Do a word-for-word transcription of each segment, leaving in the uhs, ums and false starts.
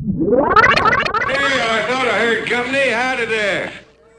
I thought I heard company. Howdy there.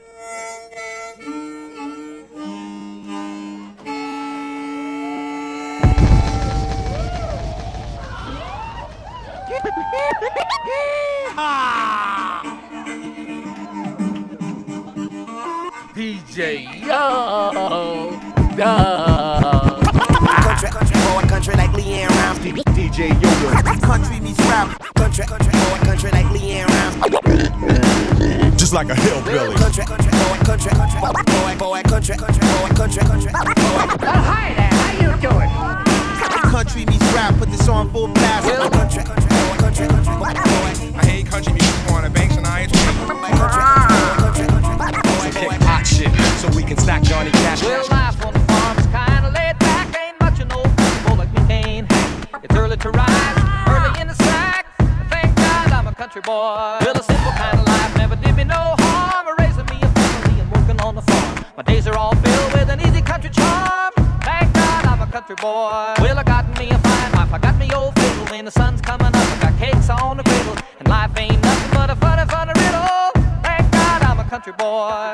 D J, yo, duh. Country, country, boy, country like Leanne Rimes. D J Yoda. Country meets rap. Country, country, boy, country like Leanne Rimes. Just like a hillbilly. Country, country, boy, country, country, boy, boy, country, country, boy, country, country, boy. Oh, hi there, how you doing? Country meets rap, put this on full blast. Country, country, boy, country, country, boy. I hate country music on the banks and I ain't Country, country, country, country, boy, Kick hot shit so we can stack Johnny Cash. Well, life on the farm is kinda laid back. Ain't much an old people like me can't hack. It's early to rise, early in the sack. Thank God I'm a country boy. Well, a simple kind of life never did me no harm. Raising me a family and working on the farm. My days are all filled with an easy country charm. Thank God I'm a country boy. Well, I got me a fine wife, I got me old fiddle. When the sun's coming up, I got cakes on the griddle. And life ain't nothing but a funny, funny riddle. Thank God I'm a country boy.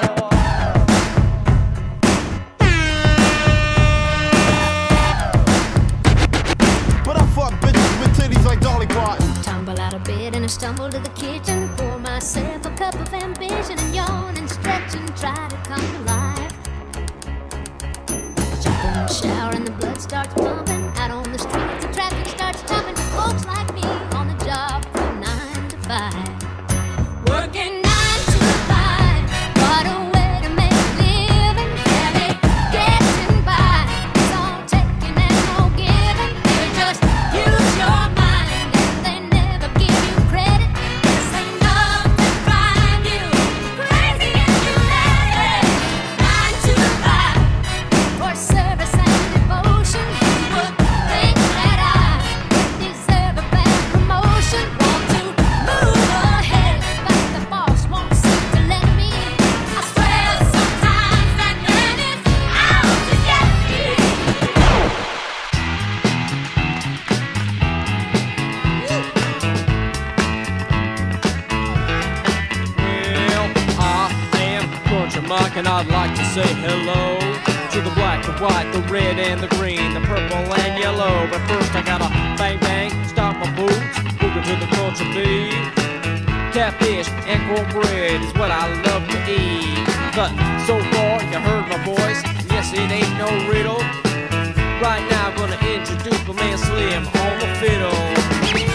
But I fuck bitches with titties like Dolly Parton. Tumble out of bed and I stumble to the kitchen. Pour myself a cup of ambition and yawn and stretch and try to come to life. Jump in the shower and the blood starts pumping. Out on the street the traffic starts jumping. Folks like me on the job from nine to five. Working nine to five. What a way to make a living. Barely getting by. It's all taking and no giving. They just use your mind and they never give you credit. This ain't nothing drive you crazy if you let it. Nine to five for service and devotion. You would think that I deserve a bad promotion. Want to move ahead, but the boss won't seem to let me. I swear sometimes that man is out to get me. Well, I am Country Mike and I'd like to say hello to the black, the white, the red and the green, the purple and yellow. But first I gotta bang bang, stop my boots, move to the country beat. Catfish and cornbread is what I love to eat. But so far you heard my voice, yes it ain't no riddle. Right now I'm gonna introduce my man Slim on the fiddle.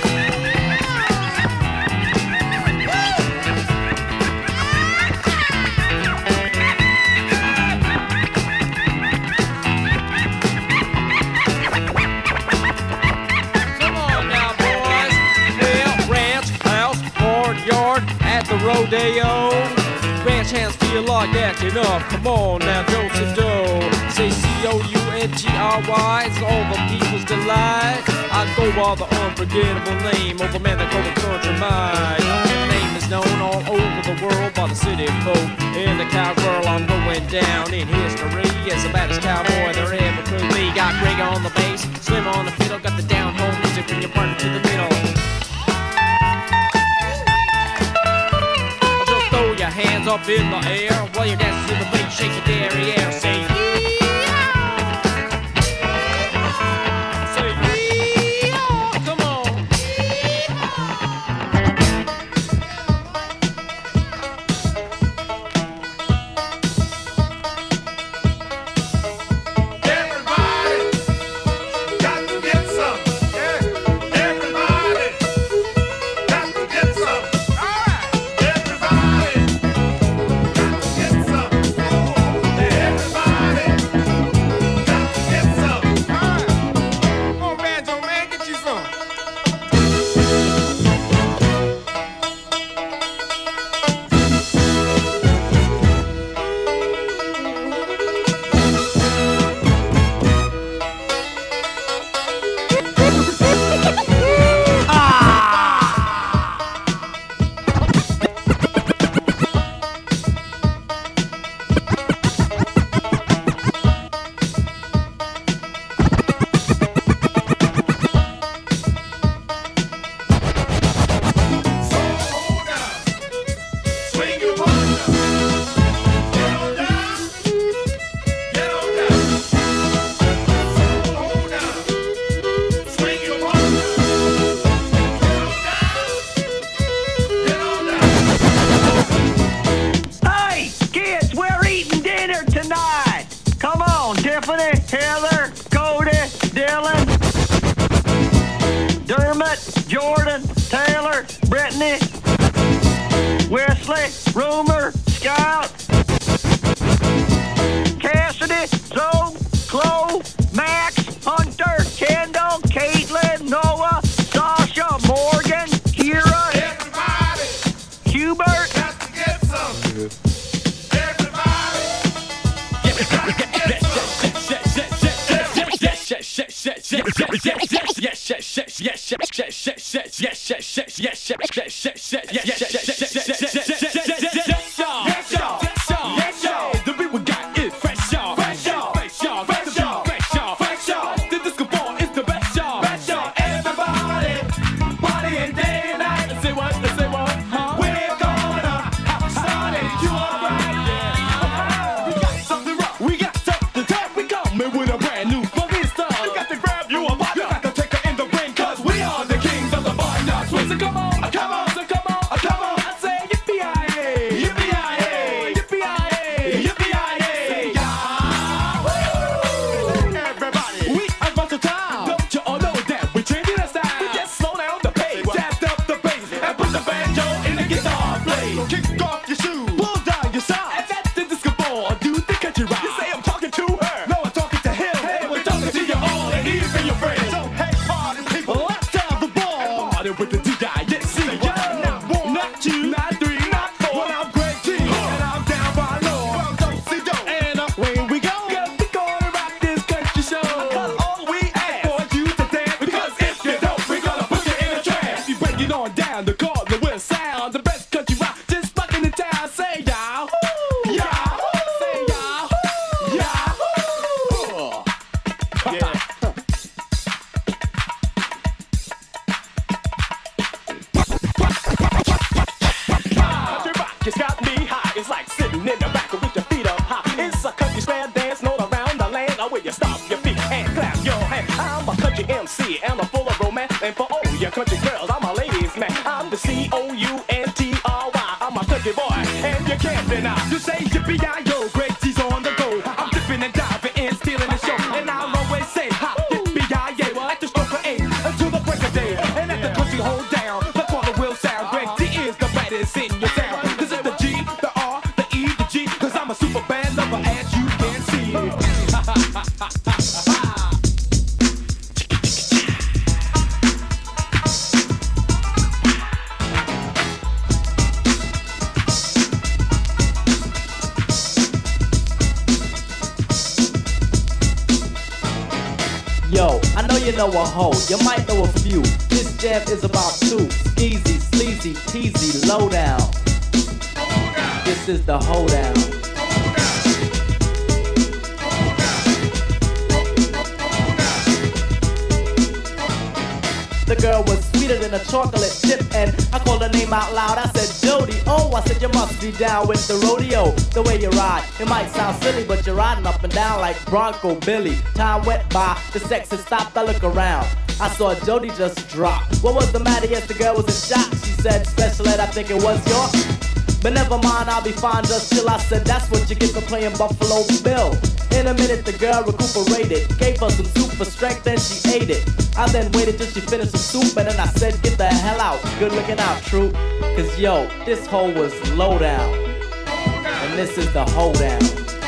Rodeo, ranch hands feel like acting up. Come on now, Joseph Doe. Say C O U N T R Y, it's all the people's delight. I go by the unforgettable name of the man that called the Country Mike. The name is known all over the world by the city folk. In the cowgirl, I'm going down in history as the baddest cowboy there ever could be. Got Greg on the bass, Slim on the fiddle, got the down home music, bring your partner to the middle. Hands up in the air while you're dancing to the beat, shake your derriere, say yee-haw! Say yee-haw! Come on! Everybody got to get some. Yeah. Everybody got to get some. All right. Everybody. Everybody Jordan, Taylor, Brittany, Wesley, Rumor, Scout, Cassidy, Zoe, Chloe, Max, Hunter, Kendall, Caitlin, Noah, Sasha, Morgan, Kira, Everybody Hubert, got to get some. Everybody got to get know a hoe, you might know a few. This jam is about two. Skeezy, sleazy, teasy, lowdown. This is the hoedown. The girl was sweeter than a chocolate chip, and I called her name out loud. I said, Jody. Oh, I said, you must be down with the rodeo. The way you ride, it might sound silly, but you're riding up and down like Bronco Billy. Time went by, the sex had stopped. I look around, I saw Jody just drop. What was the matter? Yes, the girl was in shock. She said, Special Ed, I think it was your. But never mind, I'll be fine, just chill. I said, that's what you get for playing Buffalo Bill. In a minute, the girl recuperated, gave her some soup for strength, and she ate it. I then waited till she finished the soup, and then I said, get the hell out. Good looking out, true. Cause yo, this hoe was low down. And this is the hoedown.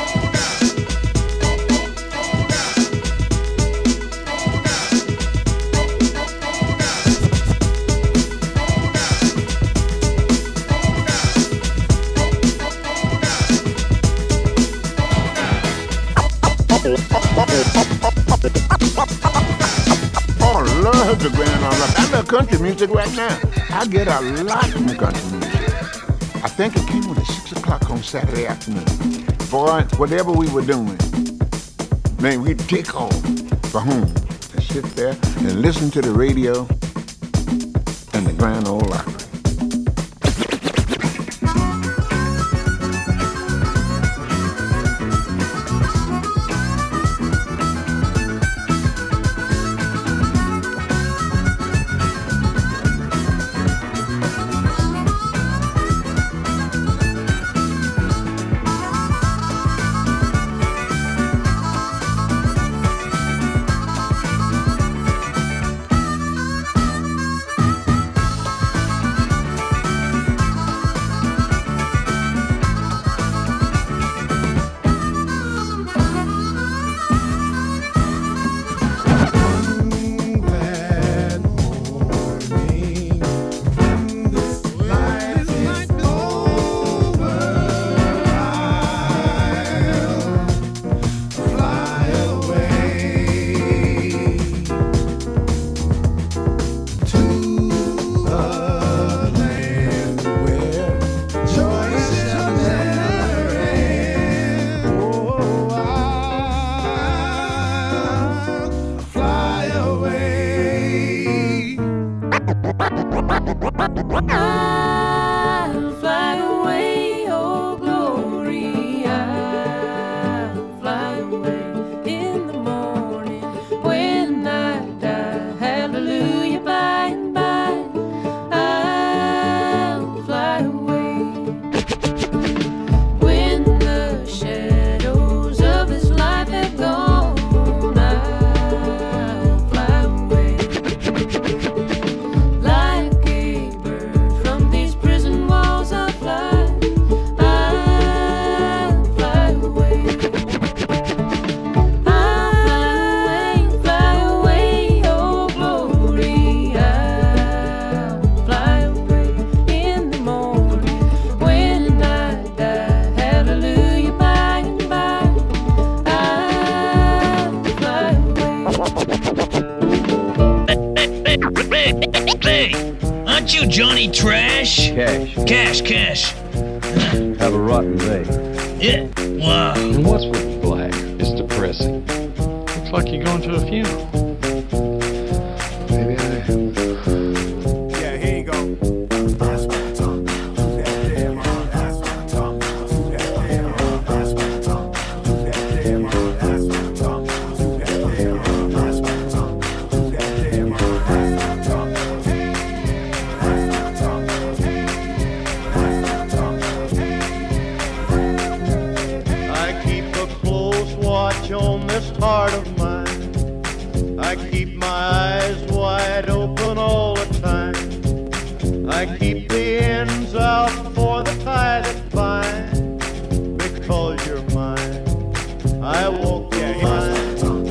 Oh, I love the grand all up. I love country music right now. I get a lot from country music. I think it came on at six o'clock on Saturday afternoon. Boy, whatever we were doing, man, we'd take off for home and sit there and listen to the radio and the Grand Ole Opry. I'll fly away, oh glory, I'll fly away in the morning when I die. Hallelujah, by and by, I'll fly away. When the shadows of this life have gone, I'll fly away. Like a bird from these prison walls I'll fly, I'll fly away. I'll fly away, oh glory, I'll fly away in the morning when I die. Hallelujah, by and by, I'll fly away. Hey, aren't you Johnny Trash? Cash. Cash, Cash. Have a rotten day. Yeah, wow. And what's with black? It's depressing. Looks like you're going to a funeral. Maybe I am. Yeah, here you go. That's what I'm talking about. Do that damn on. That's what I'm talking about. Do that damn on. That's what I'm talking about. Do that damn on. That's what I'm talking about. Do that damn on. That's what I'm talking about. Do that damn on. That's what I'm talking about. That's what I'm talking about. That's what I'm talking about. I keep a close watch on this heart of mine. I keep my eyes wide open all the time. I keep the ends out for the tie that bind. Because you're mine, I walk the line.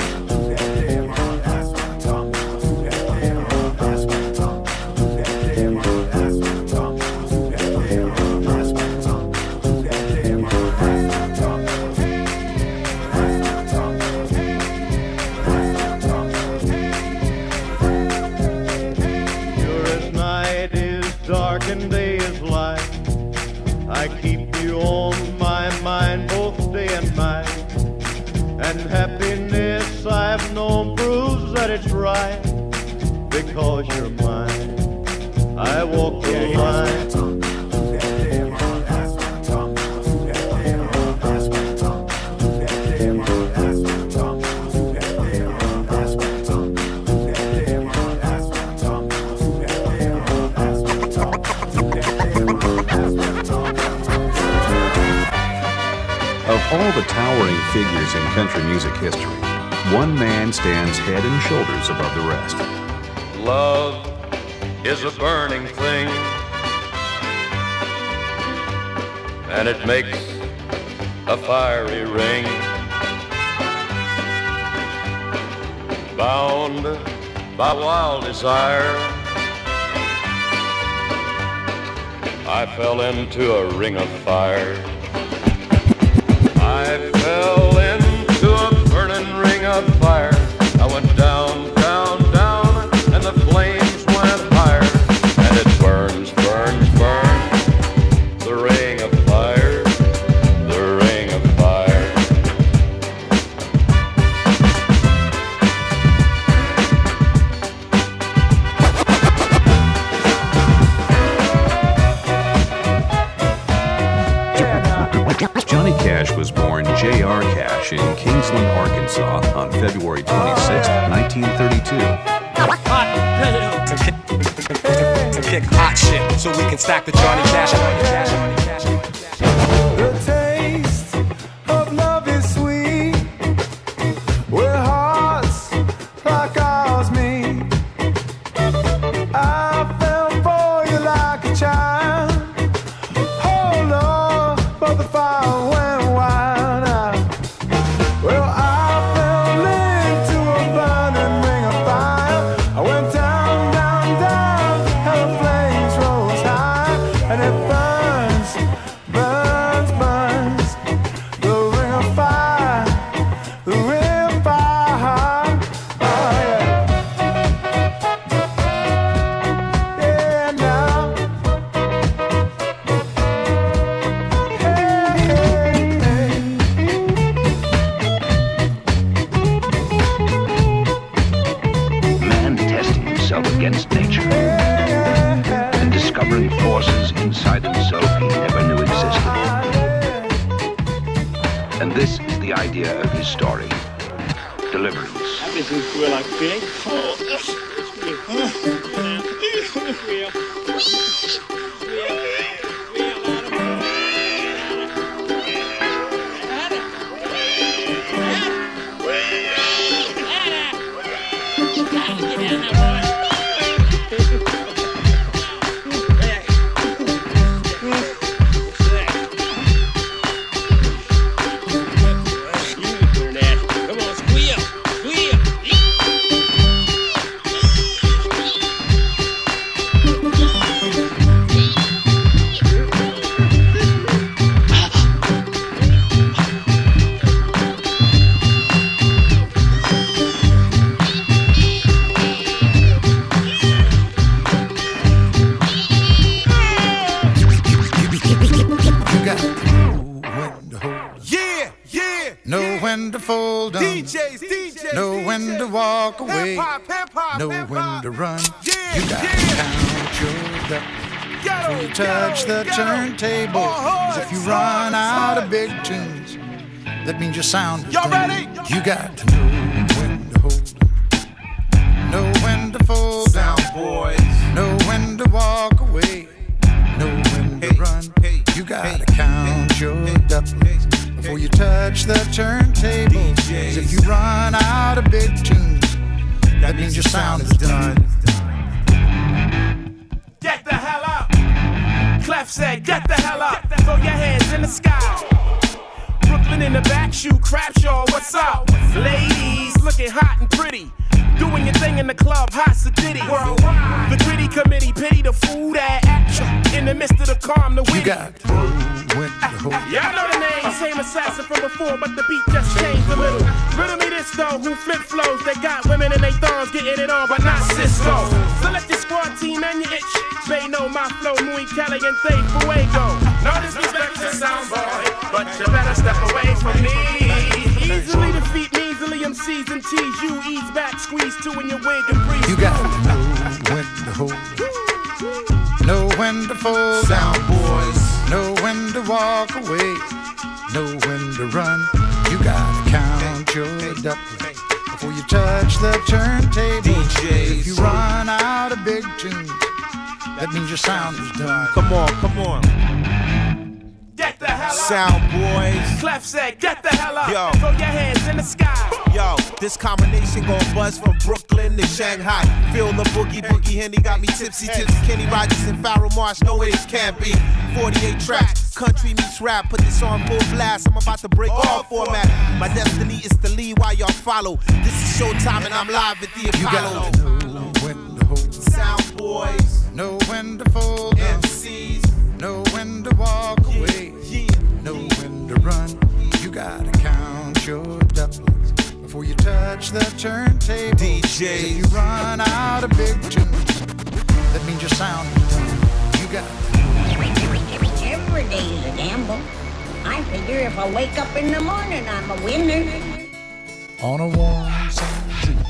You're as night is dark and day is light. I keep you on my mind both day and night. And happiness I've known proves that it's right. Because you're mine, I walk the line. Of all the towering figures in country music history, one man stands head and shoulders above the rest. Love is a burning thing, and it makes a fiery ring. Bound by wild desire, I fell into a ring of fire. I fell into a burning ring of fire. I went down, down, down, and the flames went higher. And it burns, burns, burns, the ring of fire, the ring of fire. Johnny Cash was born J R Cash in Kingsland, Arkansas on February twenty-sixth, nineteen thirty-two. To kick hot shit so we can stack the Johnny Cash. The taste of love is sweet, where hearts like ours meet. I fell for you like a child. Oh Lord, but the fire went wild out. Well, I fell into a burning ring of fire. I went down, down, down, and the flames rose high, and it burns, burns, burns. The ring of fire, the ring of fire. Oh yeah, yeah now. discovering forces inside himself he never knew existed. And this is the idea of his story, deliverance. Everything's real like big. Oh, it's, it's real. Away. Hip-hop, hip-hop, know hip-hop. When to run. Yeah, you gotta yeah. count your ducks. Before you touch the turntable. Cause if you run out of big tunes, that means your sound is done. Ready? You got to know when to hold them, know when to fold down, boys. Know when to walk away, know when to hey, run. Hey, you gotta hey, count hey, your hey, ducklings hey, before you touch the turntable. Cause if you run out of big tunes, that means your sound is done. Get the hell up. Clef said, get the hell up. Throw your hands in the sky. Brooklyn in the back, shoe Crapshaw, what's up? Ladies looking hot and pretty, doing your thing in the club, hot city. Worldwide. The gritty committee, pity the fool that action. In the midst of the calm, the witty. You got to win the whole. Y'all know the name, same assassin from before, but the beat just changed a little. Riddle me this though, who flip flows? They got women in they thongs getting it on, but not Cisco. So let your squad team and your itch. They know my flow, muy caliente, fuego. No disrespect to sound boy, but you better step away from me. Easily defeat me, easily M Cs and T's. You ease back, squeeze two in your wig and breathe. You got to know when to hold, know when to fold down, boys. Know when to walk away, know when to run. You gotta count your ducklings before you touch the turntable. If you run out of big tunes, that means your sound is done. Come on, come on. Get the hell up. Sound boys. Clef said, get the hell up. Yo. Throw your hands in the sky. Yo, this combination gon' buzz from Brooklyn to Shanghai. Feel the boogie, boogie Henny got me tipsy, tipsy. Kenny Rogers and Pharoah Marsh, no way this can't be. forty-eight tracks, country meets rap. Put this on full blast, I'm about to break all format. My destiny is to lead while y'all follow. This is showtime and I'm live at the Apollo. You gotta know when to hold. Sound boys. Know when to fold. M Cs. Know when to walk away. Yeah. Know when to run. You gotta count your ducklings before you touch the turntable. D Js. If you run out of big tunes, that means your sound is done. You got to. Every day's a gamble. I figure if I wake up in the morning, I'm a winner. On a warm summer's eve,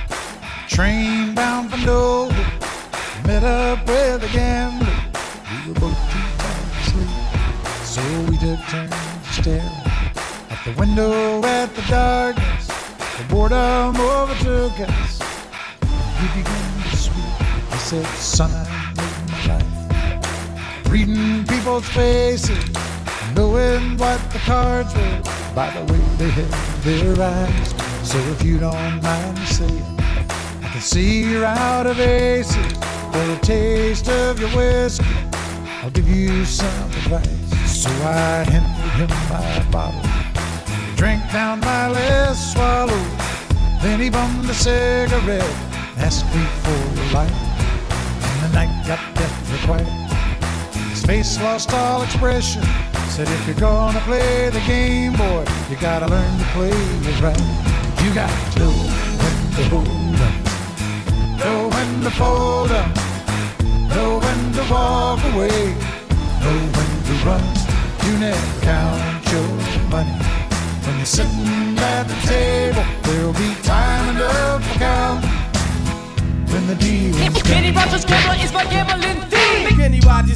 train bound for Dover, met up with a gambler. We were both too tired to sleep, so we took turns to stare out the window at the darkness. The boredom overtook us. We began to speak. I said, son, I made my life reading people's faces, knowing what the cards were by the way they held their eyes. So if you don't mind me saying, I can see you're out of aces. For a taste of your whiskey, I'll give you some advice. So I handed him my bottle. He drank down my last swallow. Then he bummed a cigarette, asked me for a light. And the night got deathly quiet. His face lost all expression. Said, if you're gonna play the game, boy, you gotta learn to play it right. You got to know when to hold up, know when to fold up, know when to walk away, know when to run. You never count your money. When you're sitting at the table, there'll be time enough for count. When the deal is Kenny Rogers' gambler is my gambling thing. Kenny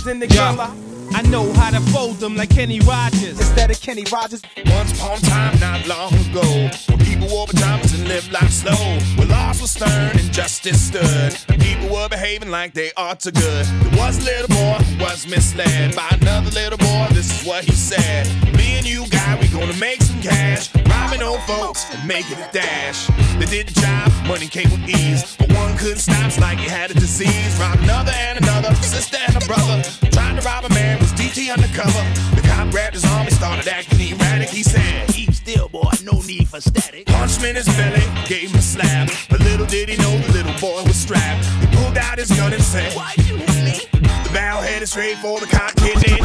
in the color. I know how to fold them like Kenny Rogers. Instead of Kenny Rogers. Once upon a time, not long ago, when people wore pajamas and lived life slow, where laws were stern and justice stood, and people were behaving like they ought to good. There was a little boy who was misled by another little boy. This is what he said: me and you, guy, we gonna make some cash, robbing old folks and making a dash. They did the job, money came with ease, but one couldn't stop, it's like he had a disease. Rob another and another, sister and a brother, trying to rob a man. D T undercover. The cop grabbed his arm and started acting erratic. He said, "Keep still, boy, no need for static." Punched him in his belly, gave him a slap. But little did he know the little boy was strapped. He pulled out his gun and said, "Why you hit me?" The barrel headed straight for the cop kidney.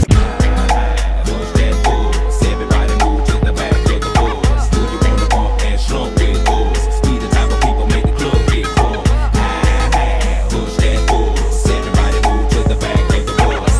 Everybody move to the back of the bus. Do you want to bump and slump with us? We the type of people make the club get full. Push that bus. Everybody move to the back of the bus.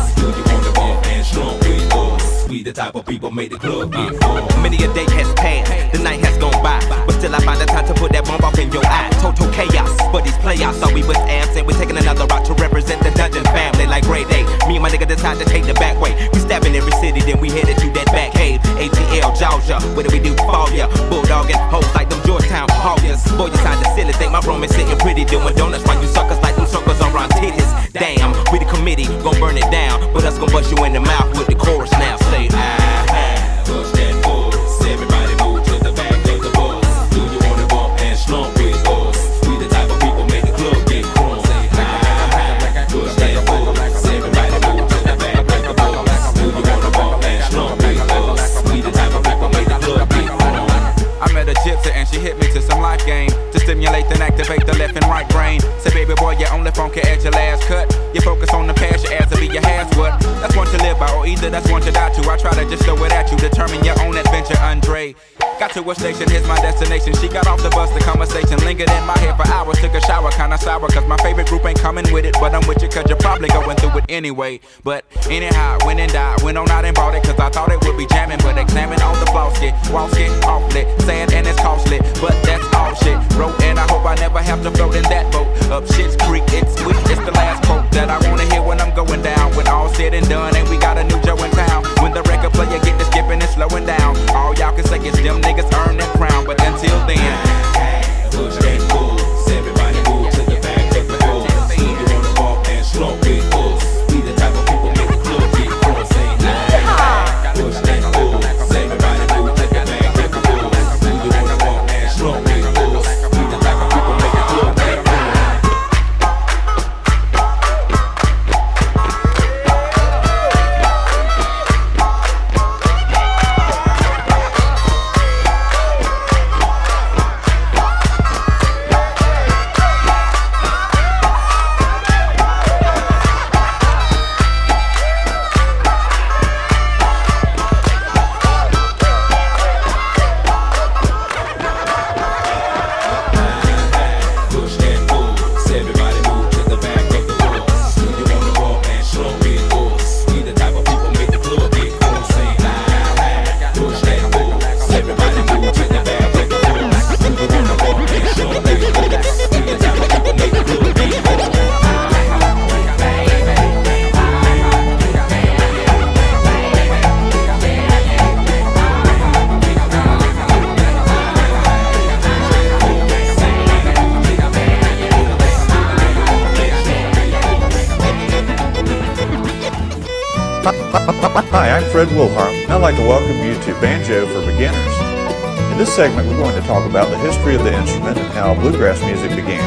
We the type of people make the club get full. Many a day has passed, the night has gone by, but still I find the time to put that bomb off in your eye. Total chaos, but these playoffs thought we was absent. We're taking another route to represent the Dungeon family like grade A. Me and my nigga decide to take the back way. We stabbing every city, then we headed to that back cave. A T L, Georgia, what do we do for ya? Bulldogging hoes like them Georgetown Hawkers. Boy, you sound silly, think my room is sitting pretty, doing donuts while you suckers like them suckers on round titties. Damn, we the committee, gon' burn it down, but us gon' bust you in the mouth with the chorus now. Say, ah, push that bus. Everybody move to the back of the bus. Do you wanna bump and slump with us? We the type of people make the club get crunk. Say, ah, push that bus. Everybody move to the back of the bus. Do you wanna bump and slump with us? We the type of people make the club get crunk. I met a gypsy and she hit me to some life game to stimulate and activate the left and right brain. Say, baby boy, you only funky at your last cut. You focus on the past, your ass will be your has what? That's one to live by, or either that's one to die to. I try to just throw it at you, determine your own adventure, Andre. Got to a station, here's my destination. She got off the bus, the conversation lingered in my head for hours. Took a shower, kinda sour, cause my favorite group ain't coming with it. But I'm with you, cause you're probably going through it anyway. But anyhow, went and died, went on out and bought it, cause I thought it would be jamming. But examine all the flaws, get walls get awfully sad and it's costly. But that's all shit, wrote, and I hope I never have to float in that boat. Up Shit's Creek, it's sweet, it's the last quote that I wanna hear when I'm going down. When all said and done, and we got a new Joe in town. When the record player get to skipping and slowing down, all y'all can say is them niggas earn that crown. But until then, push that bus. Everybody move to the back of the bus. Do you wanna bump and slump with us? We the type of people make the club get crunk. Say, nah, push that bus. Everybody move to the back of the bus. Do you wanna bump and slump with us? We the type of people make the club get crunk. Hi, I'm Fred Wilharp, and I'd like to welcome you to Banjo for Beginners. In this segment, we're going to talk about the history of the instrument and how bluegrass music began.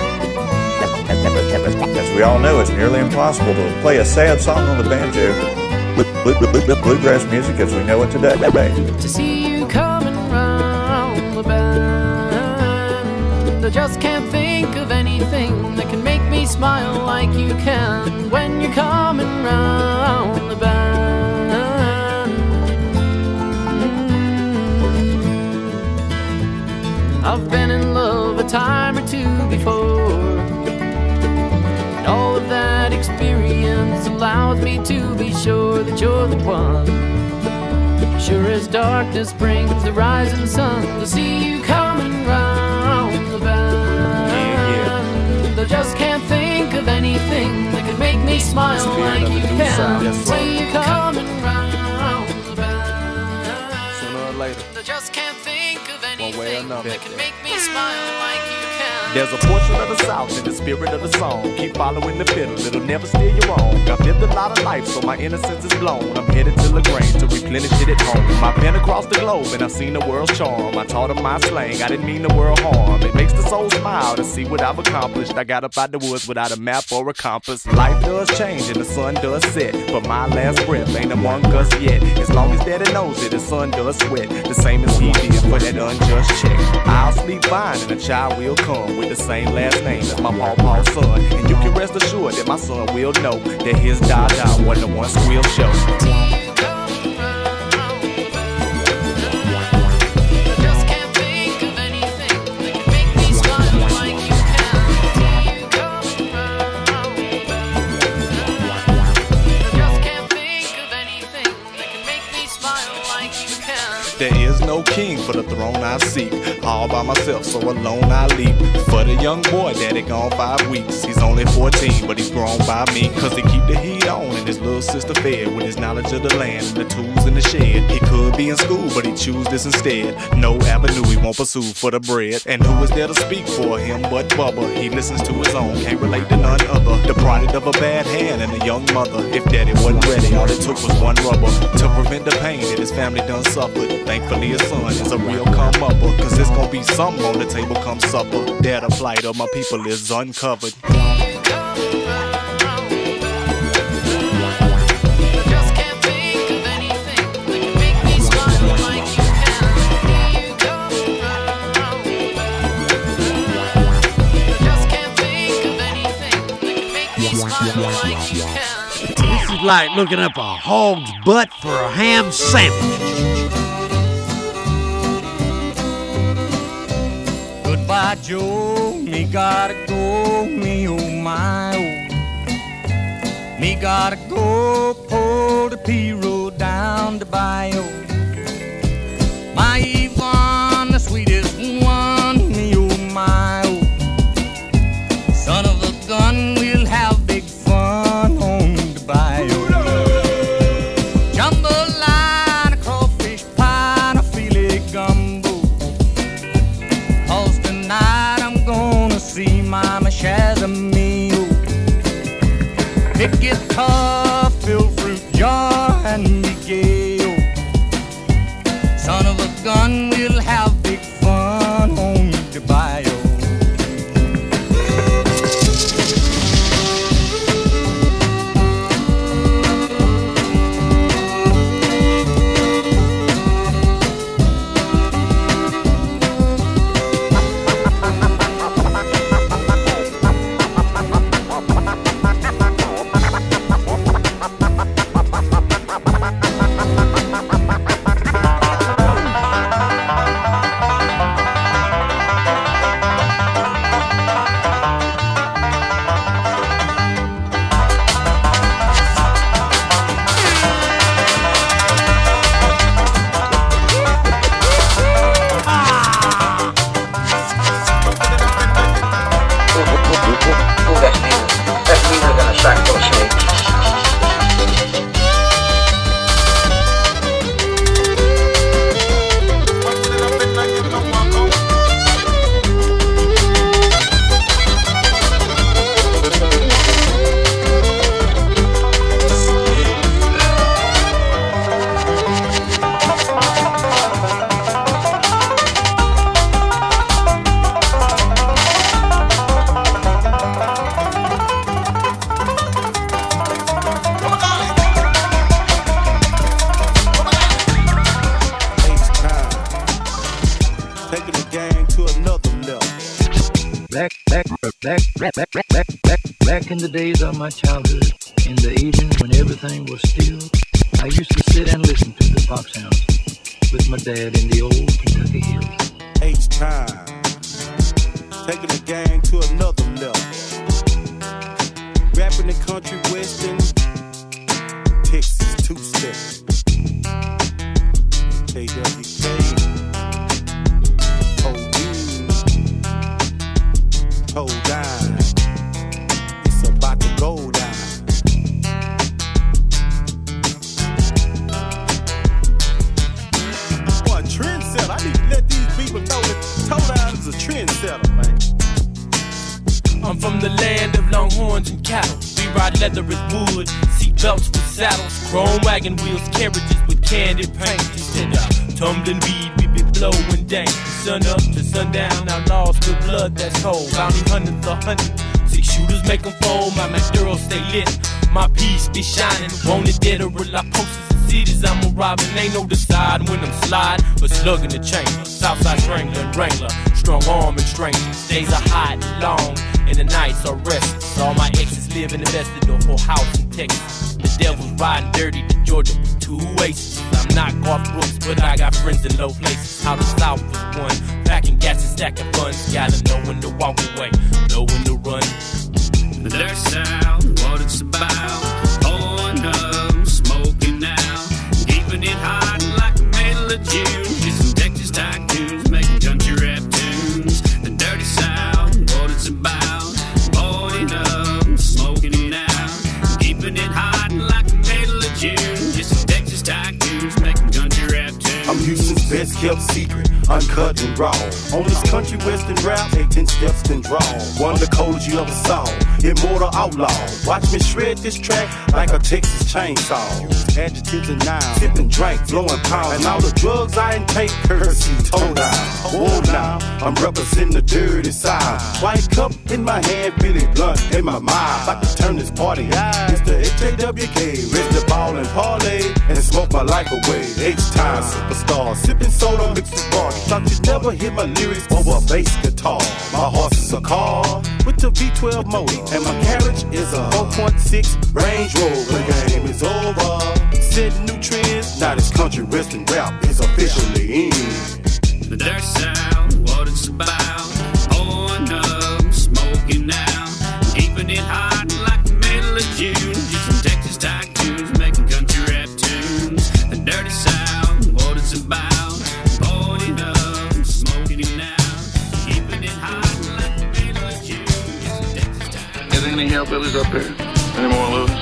As we all know, it's nearly impossible to play a sad song on the banjo, bluegrass music as we know it today. To see you coming round the bend, I just can't think of anything that can make me smile like you can when you're coming round the bend. Mm-hmm. I've been in love a time or two before, and all of that experience allows me to be sure that you're the one. Sure as darkness brings the rising sun, to see you coming round the bend. I just can't think of anything that could make me smile Spirit like of you the new can sound. Yes, sir. when you're coming round the bend. Sooner or later, I just can't think of one way or anything another. that can make me smile like you can. There's a portrait of the South in the spirit of the song. Keep following the fiddle, it'll never steer you wrong. I've lived a lot of life, so my innocence is blown. I'm headed to LaGrange to replenish it at home. I've been across the globe and I've seen the world's charm. I taught them my slang, I didn't mean the world harm. It makes the soul smile to see what I've accomplished. I got up out the woods without a map or a compass. Life does change and the sun does set, but my last breath ain't among us yet. As long as daddy knows it, the sun does sweat, the same as he did for that unjust check. I'll sleep fine and a child will come with the same last name as my pawpaw's son. And you can rest assured that my son will know that his dada wasn't the one squeal show. There is no king for the throne I seek. All by myself, so alone I leap. For the young boy, daddy gone five weeks. He's only fourteen, but he's grown by me. Cause he keep the heat on and his little sister fed with his knowledge of the land and the tools in the shed. He could be in school, but he choose this instead. No avenue he won't pursue for the bread. And who is there to speak for him but Bubba? He listens to his own, can't relate to none other. The product of a bad hand and a young mother. If daddy wasn't ready, all it took was one rubber to prevent the pain that his family done suffered. Thankfully his son is a real come-upper, cause it's gonna be something on the table come supper. Dad, the plight of my people is uncovered. This is like looking up a hog's butt for a ham sandwich. Goodbye, Joe, me gotta go, me oh my oh. Me gotta go, pull the P road down the bayou. My Yvonne, the sweetest one, me oh my oh. Son of a gun, we'll have big fun on the bayou. Jambalaya, crawfish pie, and a filet gumbo. Cause tonight I'm gonna see Mama Shazamio. Pick guitar, fill fruit jar, and Miguel. Son of a gun, we'll have big fun on the bayou. Back in the days of my childhood, in the evenings when everything was still, I used to sit and listen to the foxhounds with my dad in the old Kentucky hills. H time, taking the game to another level. Rapping the country western, Texas two-step. K W K, hold down. It's about to go down. leather is wood. Seat belts with saddles, chrome wagon wheels, carriages with candy paint. Instead of tumbling weed, we be blowing dank. Sun up to sundown, outlaws to blood that's cold. Bounty hunters are hunting, six shooters make them fold. My Maduro stay lit, my piece be shining. Wanted dead or alive, posters in cities I'm a robbing. Ain't no decide when I'm sliding, but slugging the chamber. Southside Strangler and Wrangler, strong arm and strangers. Days are hot and long, and the nights are restless. All my exes live in the best of the whole house in Texas. The devil's riding dirty to Georgia with two aces. I'm not Garth Brooks, but I got friends in low places. How the South was won, packing gas and stacking funds. Gotta know when to walk away, know when to run. The dirt south, what it's about. Pouring up, smoking now, keeping it hot like the middle of June. Just some Texas tycoons making country rap tunes. The dirty south, what it's about. Pouring up, smoking it now, keeping it hot like the middle of June. Just some Texas tycoons making country rap tunes. I'm Houston's best kept secret, uncut and raw. On this country western rap, take ten steps then draw. One of the coldest you ever saw, immortal outlaw. Watch me shred this track like a Texas chainsaw. Use adjectives and nouns, sip and drink, blowing pounds. And all the drugs I intake, courtesy toe down. Whoa now, I'm representing the dirty side. White cup in my hand, Billy Blunt in my mind. About to turn this party out. It's the H A W K, ready to ball and parlay and smoke my life away. H-time superstar, sipping soda mixed with bar. Thought you'd never hear my lyrics over a bass guitar. My horse is a car with the V twelve motor, and my carriage is a four point six Range Rover. The game is over, setting new trends. Now this country western rap is officially in. The dirt south, what it's about. Pouring up, smoking now, keeping it hot like the middle of June. Just some Texas tycoons making country rap tunes. The dirty south, what it's about. Pouring up, smoking it now, keeping it hot like the middle of June. Just some Texas tycoons. Is there any hillbillies up there? Any more loose?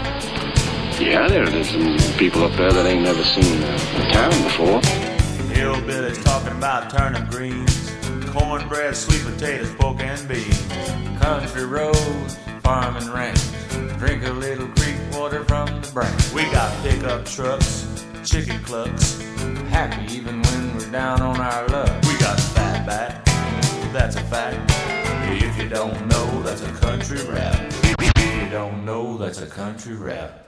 Yeah, there, there's some people up there that ain't never seen a town before. Hillbillies talking about turnip greens, cornbread, sweet potatoes, pork and beans. Country roads, farm and ranch, drink a little creek water from the branch. We got pickup trucks, chicken clucks, happy even when we're down on our luck. We got fatback, that's a fact. If you don't know, that's a country rap. If you don't know, that's a country rap.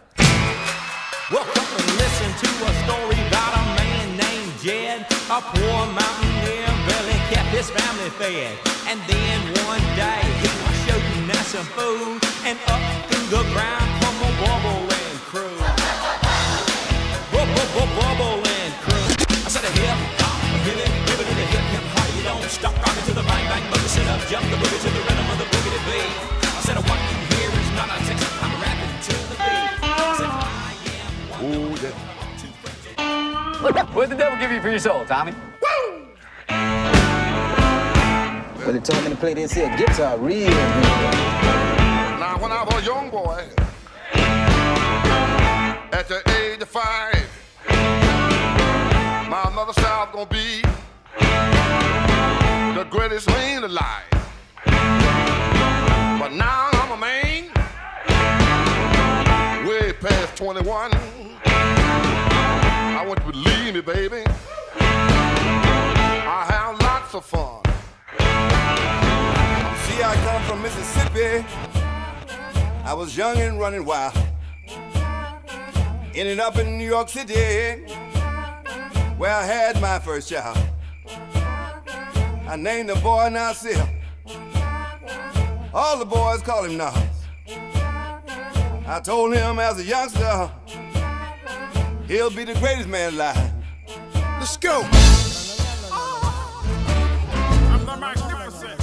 Well, come and listen to a story about a man named Jed. A poor mountaineer barely kept his family fed. And then one day he was shooting at some food, and up through the ground come a bubbling crew. Bubbling crew. I said a hip hop, hip it, hip it, hip hip hop. You don't stop rocking to the bang bang boogie. Sit up, jump the boogie to the rhythm of the boogie beat. I said what you hear is not a text. I'm rapping to the beat. I said I am. Ooh, yeah. What'd the devil give you for your soul, Tommy? Woo! Well, they told me to play this here guitar real good. Now, when I was a young boy, at the age of five, my mother said I was gonna be the greatest man alive. But now I'm a man, way past twenty-one. I want you to believe me, baby. I have lots of fun. See, I come from Mississippi. I was young and running wild. Ended up in New York City, where I had my first child. I named the boy Nasir. All the boys call him Nas. I told him as a youngster, he'll be the greatest man alive. Let's go. I'm the magnificent.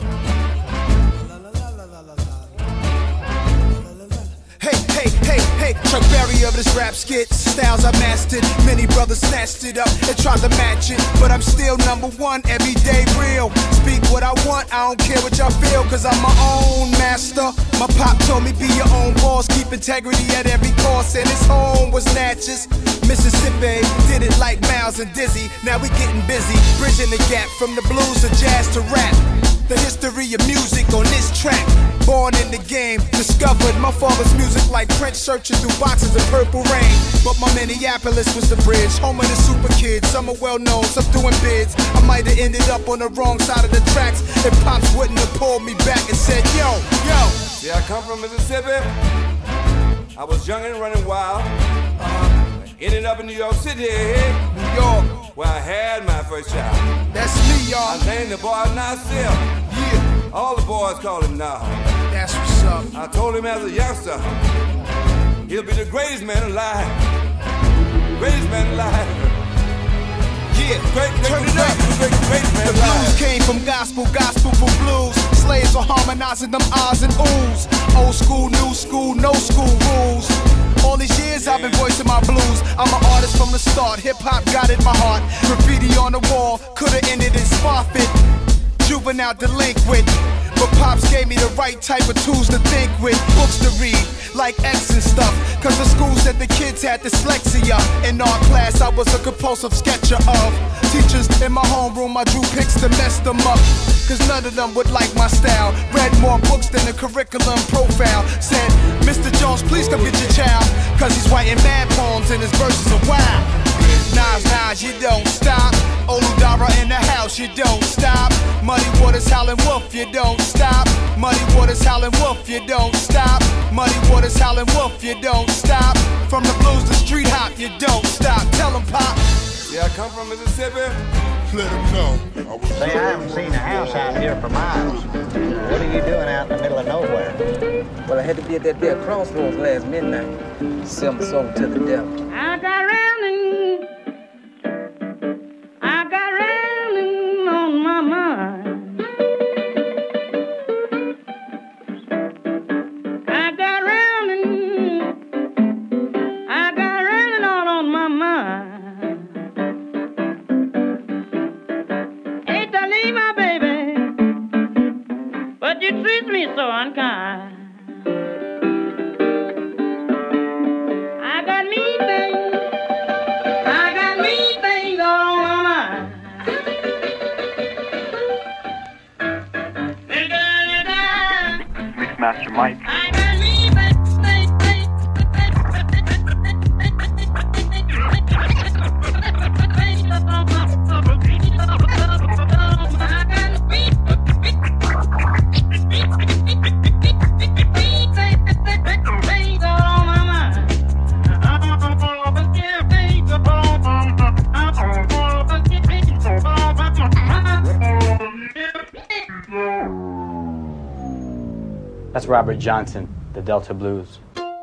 Hey, hey, hey, hey, Chuck Berry of this rap skit. Styles I mastered, many brothers snatched it up and tried to match it. But I'm still number one, everyday real. Speak what I want, I don't care what y'all feel, cause I'm my own master. My pop told me be your own boss, keep integrity at every cost. And his home was Natchez, Mississippi. Did it like Miles and Dizzy, now we getting busy, bridging the gap from the blues to jazz to rap. the history of music on this track. Born in the game, discovered my father's music like Prince searching through boxes of Purple Rain. But my Minneapolis was the bridge, home of the super kids. Some are well known, some doing bids. I might have ended up on the wrong side of the tracks if Pops wouldn't have pulled me back and said, yo, yo. See, I come from Mississippi. I was young and running wild. Uh, ended up in New York City, New York, where I had my first child. That's me, y'all. I named the boy Nasir. Yeah. All the boys call him now. That's what's up. I told him as a youngster, he'll be the greatest man alive. Greatest man alive. Yeah, great, great, turn it up. Great, great, great man the alive. blues came from gospel, gospel for blues. Slaves are harmonizing them ahs and oohs. Old school, new school, no school rules. All these years I've been voicing my blues. I'm an artist from the start. Hip hop got in my heart. Graffiti on the wall coulda ended in Sparfit. Juvenile delinquent, but Pops gave me the right type of tools to think with. Books to read, like X and stuff. Cause the schools said the kids had dyslexia. In art class I was a compulsive sketcher of teachers in my homeroom. I drew pics to mess them up, cause none of them would like my style. Read more books than the curriculum profile. Said, Mister Jones, please come get your child, cause he's writing mad poems and his verses are wild. Nas, Nas, you don't stop. Oludara in the house, you don't stop. Muddy Waters Howlin' Wolf, you don't stop. Muddy Waters Howlin' Wolf, you don't stop. Muddy Waters Howlin' Wolf, you don't stop. From the blues to street hop, you don't stop. Tell them, Pop. Yeah, I come from Mississippi. Let them know. Say, I haven't seen a house out here for miles. What are you doing out in the middle of nowhere? Well, I had to be at that there crossroads last midnight. Sell my soul to the devil. I got railing. I got railing on my mind. I got railing. I got railing all on my mind. Hate to leave my baby, but you treat me so unkind. I got me things. I got me things all on my mind. Mixmaster Mike. I got me That's Robert Johnson, the Delta Blues.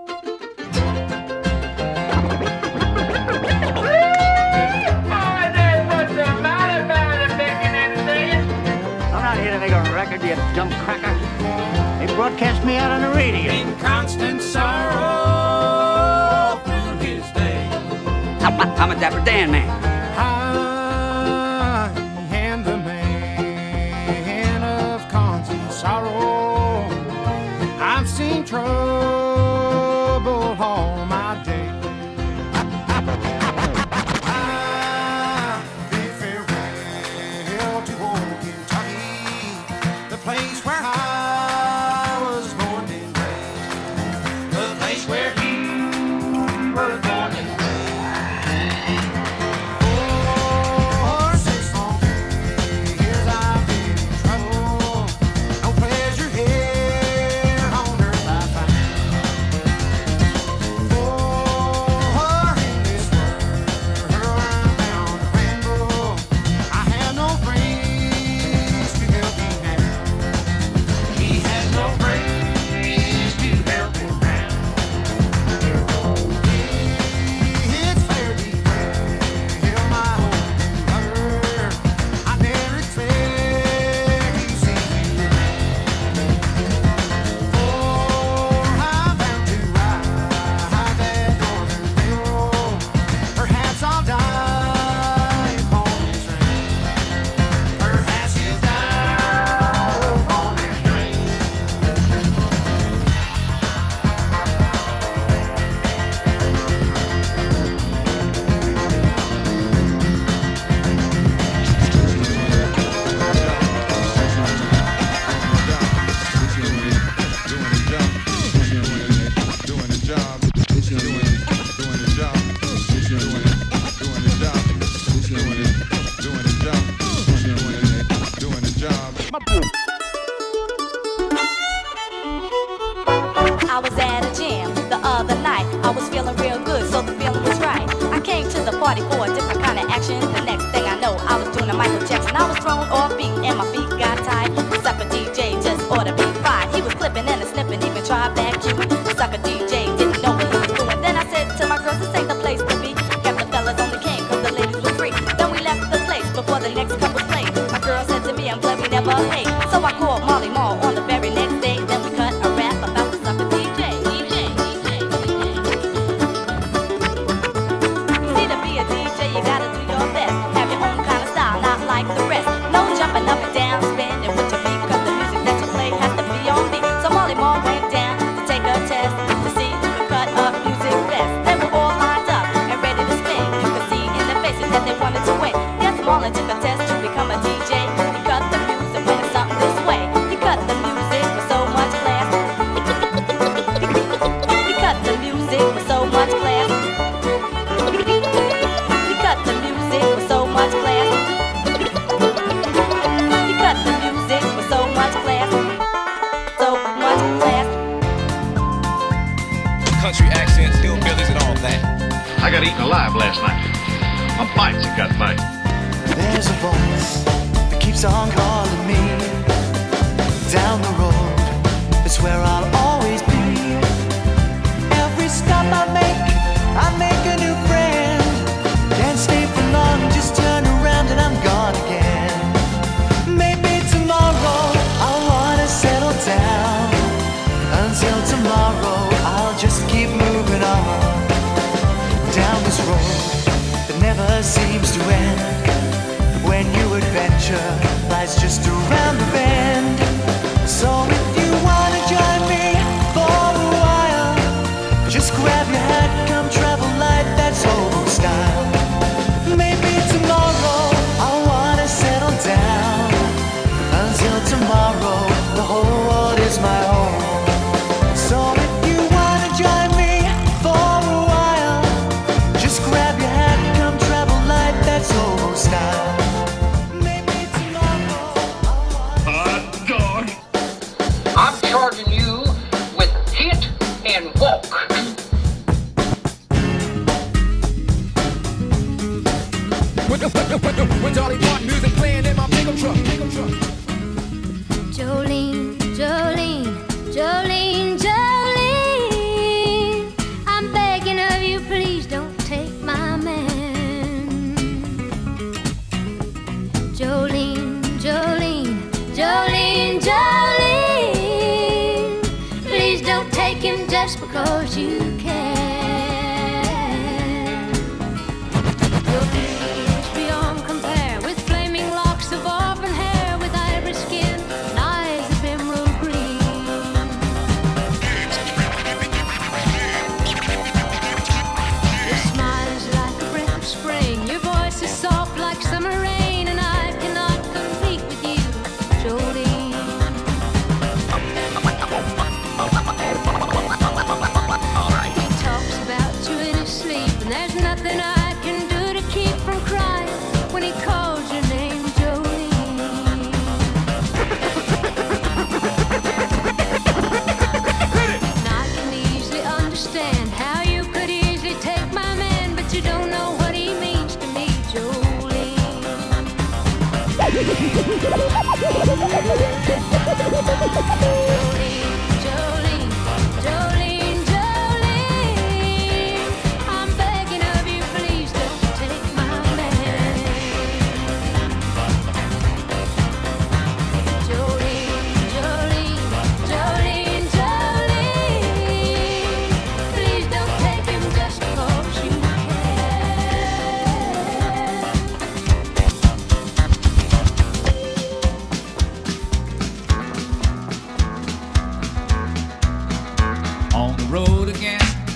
I'm not here to make a record, you dumb cracker. They broadcast me out on the radio. In constant sorrow through his day. I'm a Dapper Dan man. I am the man of constant sorrow. I've seen trouble all my day. I bid farewell to old Kentucky, the place where I was born and raised, the place where you were born and raised. I got eaten alive last night. My bites have got bite. There's a voice that keeps on calling me. Down the road, it's where I'll always be. Every stop I make, I make a new friend. Can't stay for long, just turn around and I'm gone again. Maybe tomorrow I'll wanna settle down. Until tomorrow I'll just keep moving on. Down this road that never seems to end. When new adventure lies just around the bend. So if you wanna join me for a while, just grab your hat, come travel light, that's old style. Maybe tomorrow I'll wanna settle down. Until tomorrow, the whole world is my home. So if you wanna join me for a while, just grab your hat, come travel light, that's old style. Maybe tomorrow Hot dog. I'm charging you with hit and walk. With Dolly Parton music playing in my pickup truck, pickup truck. Jolene, Jolene, Jolene, Jolene, I'm begging of you, please don't take my man. Jolene, Jolene, Jolene, Jolene, please don't take him just because you can. Your beauty's beyond compare, with flaming locks of auburn hair, with ivory skin and eyes of emerald green. Your smile is like a breath of spring, your voice is soft like summer rain, and I cannot compete with you, Jolene. He talks about you in his sleep, and there's nothing I can do to keep from crying when he calls your name, Jolene. And I can easily understand how you could easily take my man, but you don't know what he means to me, Jolene. Jolene, Jolene, Jolene, I'm begging of you, please don't take my man. Jolene, Jolene, Jolene, Jolene, please don't take him just because you On the road again.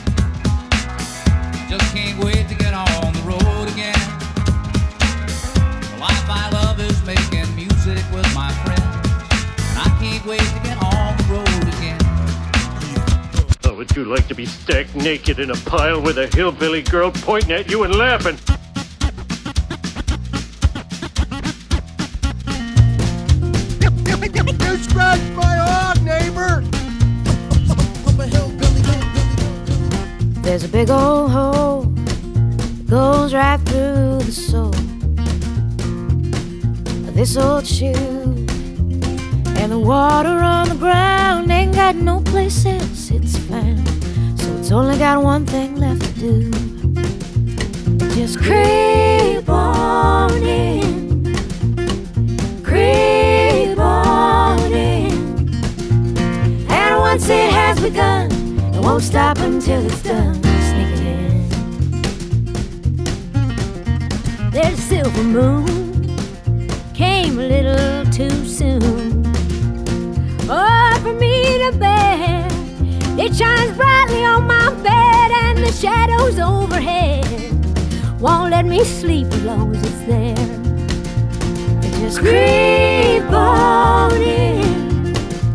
Just can't wait to get on the road again. The life I love is making music with my friends. And I can't wait to get on the road again. How would you like to be stacked naked in a pile with a hillbilly girl pointing at you and laughing? You scratched my arm, neighbor. There's a big old hole that goes right through the sole of this old shoe, and the water on the ground ain't got no place else it's found, so it's only got one thing left to do. Just creep on in, creep on in, and once it has begun, it won't stop until it's done. Sneaking in. There's a silver moon, came a little too soon. Oh, for me to bear, it shines brightly on my bed, and the shadows overhead won't let me sleep as long as it's there. It just creep on in,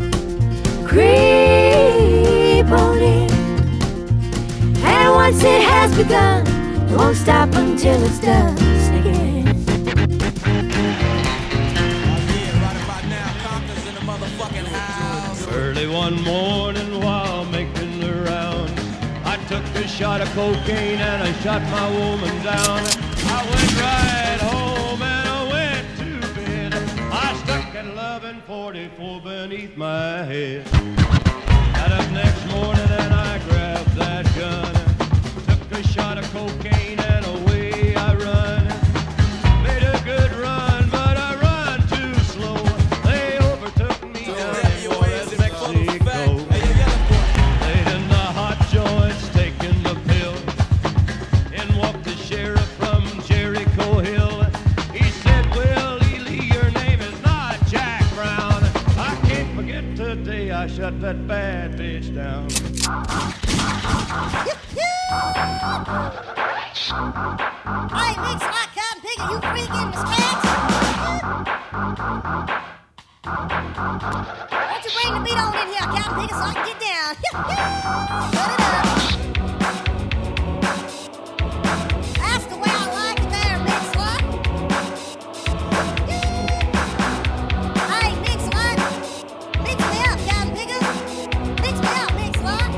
creep on in, and once it has begun, it won't stop until it's done. Sneak it in. Early one morning while making the round, I took a shot of cocaine and I shot my woman down. I went right home and I went to bed. I stuck at eleven forty-four beneath my head. Got up next morning and I grabbed that gun. Took a shot of cocaine and away I run. Made a good run, but I run too slow. They overtook me down in Juarez, Mexico. Laid in the hot joints, taking the pill. In walked the sheriff from Jericho Hill. He said, Willie Lee, your name is not Jack Brown. I can't forget today I shut that bad bitch down. Hey, Mix Like Cotton Piggy, you freaking scratch? Why don't you bring the beat on in here, Cotton Piggy, so I can get down? Put it up. That's the way I like it there, Mix Like. Hey, Mix Like, mix me up, Cotton Piggy. Mix me up, Mix Like.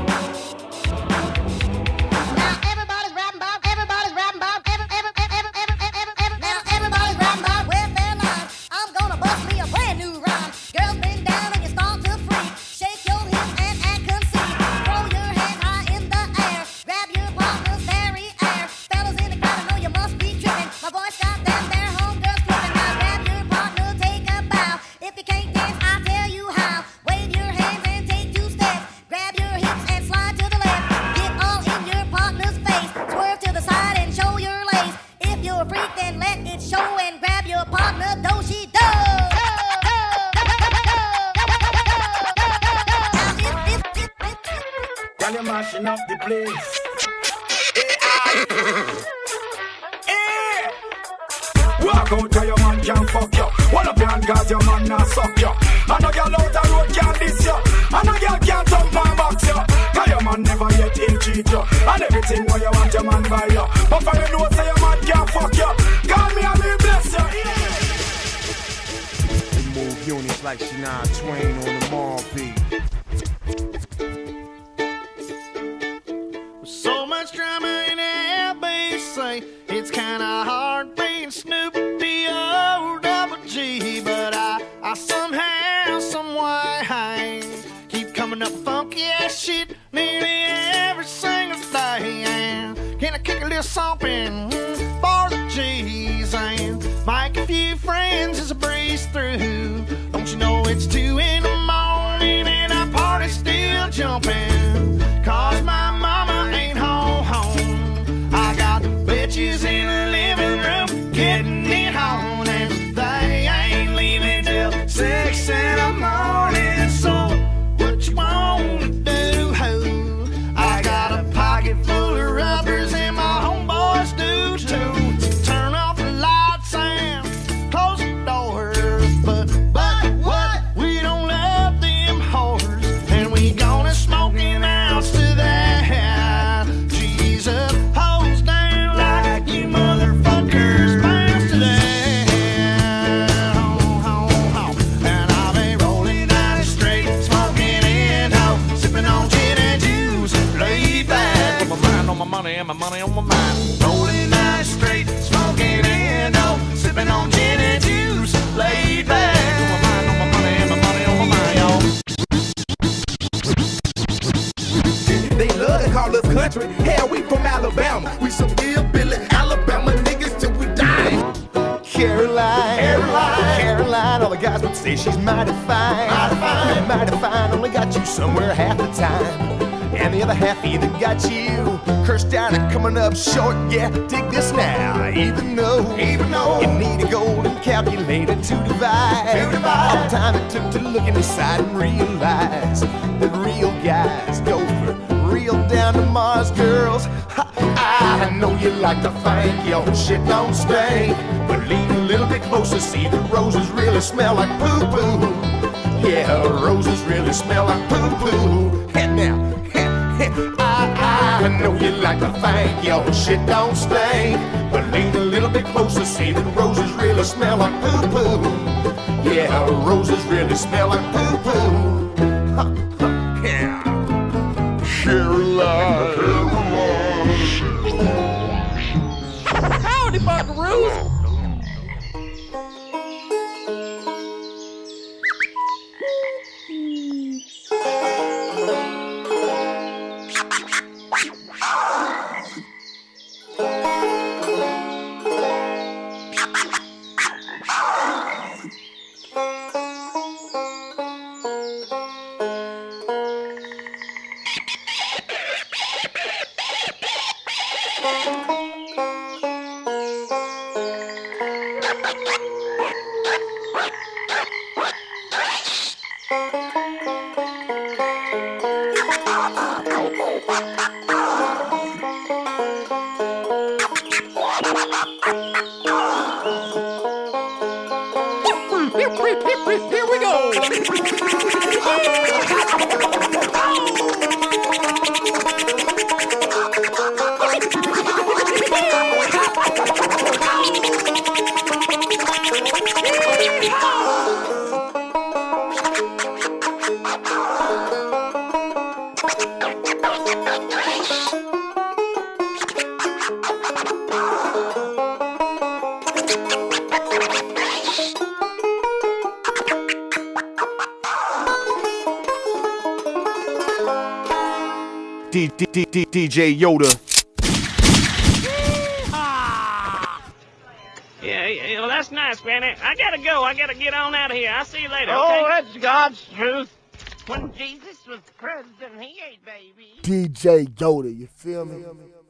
Now everybody's rapping about, everybody's rapping about, every, every, every, every, every, every, every, now everybody's rapping about welfare lines. I'm gonna bust me a brand new rhyme. Girls bend down and you start to freak. Shake your hips and act conceit. Throw your hands high in the air. Grab your partner's very air. Fellas in the crowd, I know you must be tripping. My voice got them there homegirls flipping. Now grab your partner, take a bow. If you can't dance, I'll tell you how. Wave your hands and take two steps. Grab your hips and slide to the left. Get all in your partner's face. Swerve to the side and show your lace. If you're a freak, then let it show and grab your partner, do she do. While you're mashing up the place. Walk out to your man can't fuck you. One up your hand cause your man not suck you. I know y'all out the road can't diss you. I know y'all can't thump and box you. Cause your man never yet ill treat you. And everything what you want your man buy you. But for you know say your man can't fuck you. Call me and me bless you. They move units like Shania Twain on the mall beat. So much drama in L B C, it's kinda hard being Snoop D O double G. But I, I somehow, someway keep coming up with funky ass shit nearly every single day. And can I kick a little something for the G's and make a few friends as I breeze through? Don't you know it's two in the morning and our party's still jumping? Cause my mama ain't home, home. I got bitches in the living room getting it on, and they ain't leaving till six in the morning. So what you wanna do, ho? I got a pocket full of rubbers and my homeboys do too. Turn off the lights and close the doors, but but what? We don't love them whores, and we gonna smoke an ounce to that. Jesus, hose down like you motherfuckers bounce to that. Ho, ho, ho. And I'll be rolling down the street, smoking in ho, sipping on gin and juice, laid back. Put my mind on my money and my money on my mind. Rolling down the street, smoking in ho, sipping on gin and juice, laid back. Put my mind on my money and my money on my mind, y'all. They love to call us country. Hell, we from Alabama. We some hillbilly Alabama niggas till we die. Caroline, Caroline, Caroline, all the guys would say she's mighty fine. Mighty fine, mighty fine, only got you somewhere half the time. And the other half either got you cursed out and coming up short. Yeah, dig this now. Even though, even though you need a golden calculator to divide, to divide all the time it took to look inside and realize that real guys go for real down to Mars girls. Ha, I know you like to think your shit don't stink, but lean a little bit closer, see the roses really smell like poo-poo. Yeah, roses really smell like poo-poo. Head now, head, head. I, I know you like to think your shit don't stink, but lean a little bit closer, see the roses really smell like poo-poo. Yeah, roses really smell like poo-poo. Ha, ha, yeah. Caroline. buckaroos. Here we go. D D D D DJ Yoda. Yeah, yeah, well, that's nice, Granny. I gotta go. I gotta get on out of here. I'll see you later, Oh, okay? that's God's truth. When Jesus was president, he ate babies. D J Yoda, you feel me?